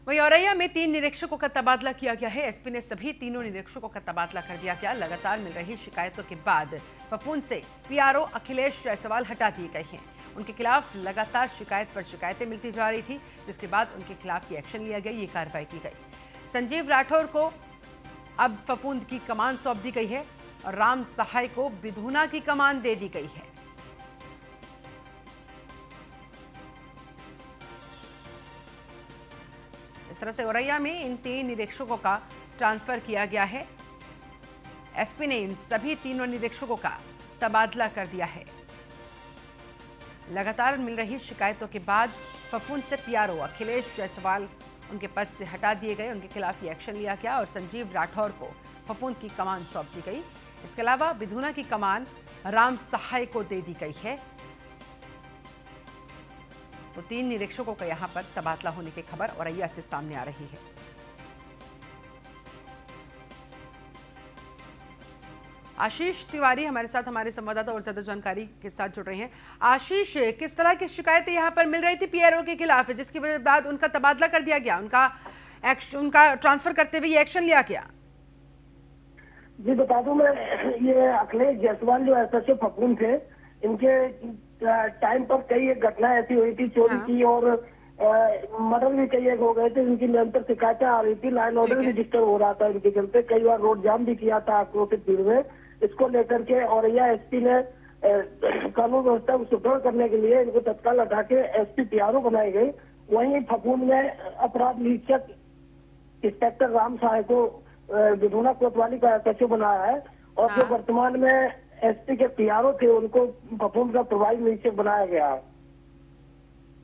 वहीं औरैया में 3 निरीक्षकों का तबादला किया गया है। एसपी ने सभी तीनों निरीक्षकों का तबादला कर दिया गया। लगातार मिल रही शिकायतों के बाद फफूंद से पीआरओ अखिलेश जायसवाल हटा दिए गए हैं। उनके खिलाफ लगातार शिकायत पर शिकायतें मिलती जा रही थी, जिसके बाद उनके खिलाफ ये एक्शन लिया गया, ये कार्रवाई की गई। संजीव राठौर को अब फफूंद की कमान सौंप दी गई है और राम सहाय को बिधुना की कमान दे दी गई है। इस तरह से औरैया में इन 3 निरीक्षकों का ट्रांसफर किया गया है। एसपी ने इन सभी तीनों निरीक्षकों का तबादला कर दिया है। लगातार मिल रही शिकायतों के बाद फफूंद से पीआरओ अखिलेश जायसवाल उनके पद से हटा दिए गए। उनके खिलाफ ये एक्शन लिया गया और संजीव राठौर को फफूंद की कमान सौंप दी गई। इसके अलावा बिधुना की कमान राम सहाय को दे दी गई है। तो 3 निरीक्षकों का यहां पर तबादला होने की खबर औरैया से सामने आ रही है। आशीष तिवारी हमारे साथ, हमारे संवाददाता और ज्यादा जानकारी के साथ जुड़ रहे हैं। आशीष, किस तरह की शिकायतें यहां पर मिल रही थी पीआरओ के खिलाफ, जिसके बाद उनका तबादला कर दिया गया, उनका ट्रांसफर करते हुए ये एक्शन लिया गया? जी बता दूं मैं, ये अखिलेश जायसवाल जो एसएचओ फफूंद थे, इनके टाइम पर कई एक घटना ऐसी हुई थी चोरी की और मर्डर भी कई एक हो गए थे। इनकी निरंतर शिकायतें आ रही थी, लाइन ऑर्डर भी डिस्टर्ब हो रहा था इनके चलते। कई बार रोड जाम भी किया था आक्रोशित भीड़ में। इसको लेकर के औरैया एसपी ने कानून व्यवस्था को सुदृढ़ करने के लिए इनको तत्काल हटा के एसपी पीआरओ बनाई गई। वहीं फफूंद में अपराध निरीक्षक इंस्पेक्टर राम सहाय को बिधुना कोतवाली का एसएचओ बनाया है और जो वर्तमान में एसपी के पीआरओ थे उनको फफूंद का प्रभारी निरीक्षक बनाया गया।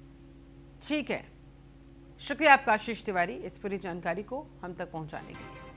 ठीक है, शुक्रिया आपका आशीष तिवारी इस पूरी जानकारी को हम तक पहुंचाने के लिए।